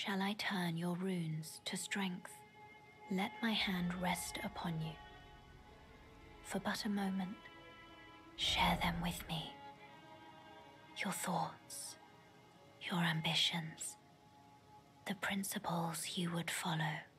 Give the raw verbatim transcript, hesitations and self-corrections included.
shall I turn your runes to strength? Let my hand rest upon you. For but a moment, share them with me. Your thoughts, your ambitions, the principles you would follow.